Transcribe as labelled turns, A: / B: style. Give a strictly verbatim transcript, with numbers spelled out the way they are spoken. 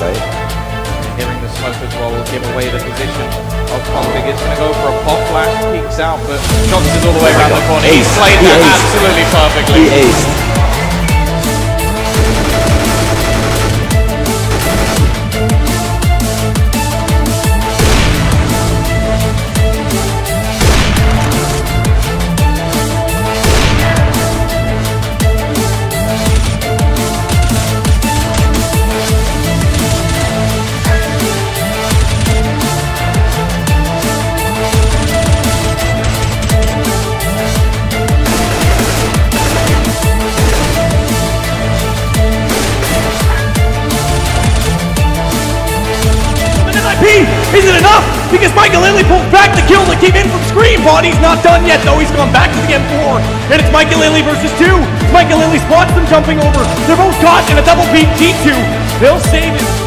A: side.
B: Hearing the smoke as well will give away the position of Config. It's going to go for a pop flash, peeks out, but Johnson's all the way around the corner. He's played that absolutely perfectly.
A: He aced.
C: Is it enough? Because Michael Lilly pulls back the kill that came in from Scream. Body's not done yet though. He's gone back to the M four. And it's Michael Lilly versus two. Michael Lilly spots them jumping over. They're both caught in a double peak G two. They'll save it.